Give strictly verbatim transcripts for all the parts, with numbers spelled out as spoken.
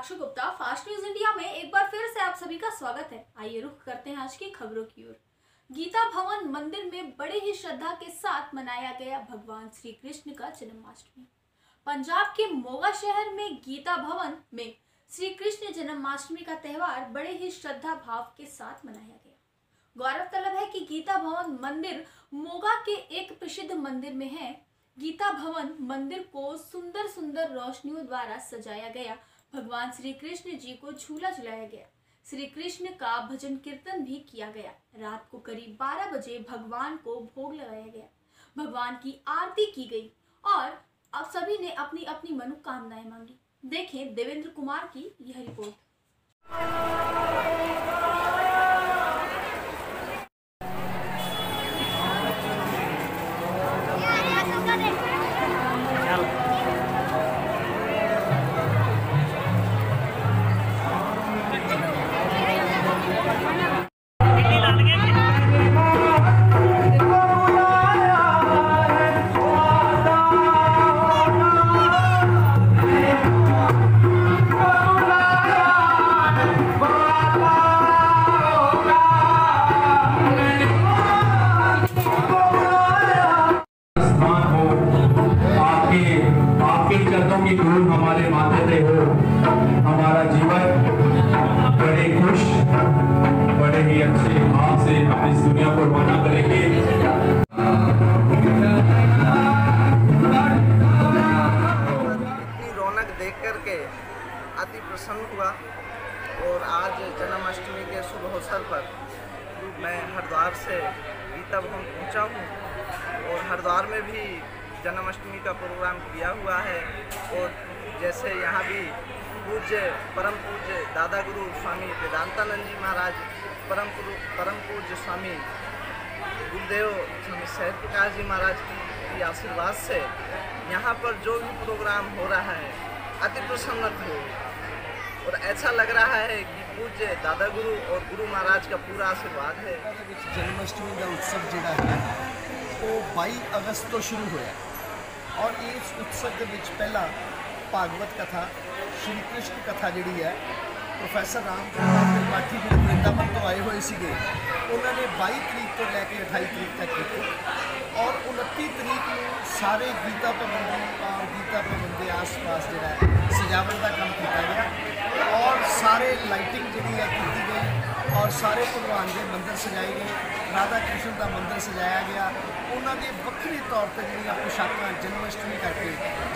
साक्षी Gupta, fast news India में एक बार फिर से आप सभी का स्वागत है। आइए रुख करते हैं आज की खबरों की ओर। गीता भवन मंदिर में बड़े ही श्रद्धा के साथ मनाया गया भगवान श्री कृष्ण का जन्माष्टमी। पंजाब के मोगा शहर में गीता भवन में श्री कृष्ण जन्माष्टमी का त्योहार बड़े ही श्रद्धा भाव के साथ मनाया गया। गौरतलब है कि गीता भवन मंदिर मोगा के एक प्रसिद्ध मंदिर में है। गीता भवन मंदिर को सुंदर सुंदर रोशनियों द्वारा सजाया गया। भगवान श्री कृष्ण जी को झूला झुलाया गया। श्री कृष्ण का भजन कीर्तन भी किया गया। रात को करीब बारह बजे भगवान को भोग लगाया गया। भगवान की आरती की गई और अब सभी ने अपनी अपनी मनोकामनाएं मांगी। देखें देवेंद्र कुमार की यह रिपोर्ट। की धूल हमारे माथे पे हो, हमारा जीवन बड़े खुश बड़े ही अच्छे भाव से इस दुनिया को रवाना करेंगे। इतनी रौनक देख करके अति प्रसन्न हुआ और आज जन्माष्टमी के शुभ अवसर पर मैं हरिद्वार से गीता भवन पहुंचा हूं और हरिद्वार में भी जन्माष्टमी का प्रोग्राम किया हुआ है। और जैसे यहाँ भी पूज्य परम पूज्य दादा गुरु स्वामी वेदांतानंद जी महाराज, परम परम पूज्य स्वामी गुरुदेव स्वामी सहज प्रकाश जी महाराज की आशीर्वाद से यहाँ पर जो भी प्रोग्राम हो रहा है अति प्रसन्नत हो और ऐसा लग रहा है कि पूज्य दादा गुरु और गुरु महाराज का पूरा आशीर्वाद है। जन्माष्टमी का उत्सव जोड़ा है वो बाई अगस्त तो शुरू होया और इस उत्सव के विच पहला भागवत कथा श्री कृष्ण कथा जी है प्रोफैसर राम त्रिपाठी जी वृंदावन तो आए हुए थे। उन्होंने बाई तरीक तो लैके अठाई तरीक तक की और उनती तरीक में सारे गीता भवन और गीता भवन के आस पास जो सजावट का काम किया गया और सारे लाइटिंग जी है की गई और सारे भगवान के मंदिर सजाए गए। राधा कृष्ण का मंदिर सजाया गया। उन्होंने वक्री तौर पर जी पोशाक जन्माष्टमी करके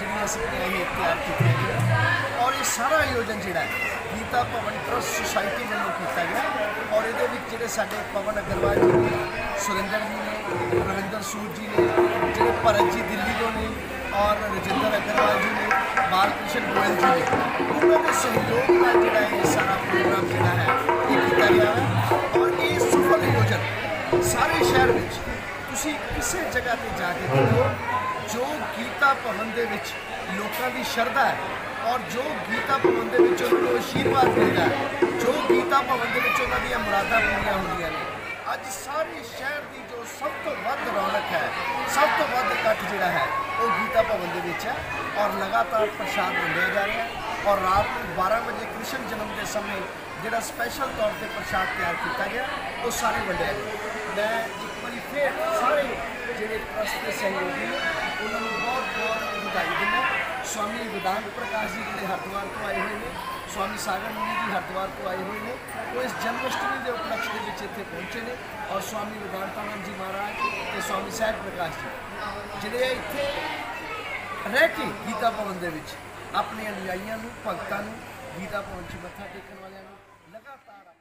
जी तैयार की और ये सारा आयोजन जोड़ा है गीता भवन ट्रस्ट सोसाइटी वालों किया गया। और ये साढ़े पवन अग्रवाल जी ने, सुरेंद्र जी ने, रविंदर सूद जी ने, जो भरत जी दिल्ली को ने और रजिंदर अग्रवाल जी ने, बालकृष्ण गोयल जी ने, उन्होंने सहयोग का जोड़ा ये सारा प्रोग्राम जोड़ा है ये किया गया है। और ये सफल आयोजन सारे शहर में तुसी किसी जगह पर जाके देखो जो गीता भवन के लोगों की श्रद्धा है और जो गीता भवन के उन्होंने आशीर्वाद मिलता है, जो गीता भवन के उन्होंने मुरादा पूरी होंगे ने। अज सारे शहर की जो सब तो वध रौनक है, सब तो वध इकट्ठ जोड़ा है वो गीता भवन के है और लगातार प्रसाद वंडिया जा रहा है। और रात को बारह बजे कृष्ण जन्म के समय जोड़ा स्पैशल तौर पर प्रसाद तैयार किया गया वो सारे वंडिया गया। मैं एक बार फिर सारे जोड़े ट्रस्ट के सहयोगी उन्होंने बहुत बहुत बधाई देना। स्वामी वेदांत प्रकाश जी जो हरिद्वार को आए हुए हैं, स्वामी सागर मुनि जी हरिद्वार को आए हुए हैं, वो इस जन्माष्टमी के उपलक्ष्य के विच इत्थे पहुंचे ने। और स्वामी वेदांतानंद जी महाराज और स्वामी सहज प्रकाश जी जिहड़े इत्थे रह के गीता भवन के विच अपने अनुयायियों भगतों गीता भवन च मत्था टेकण वालियां लगातार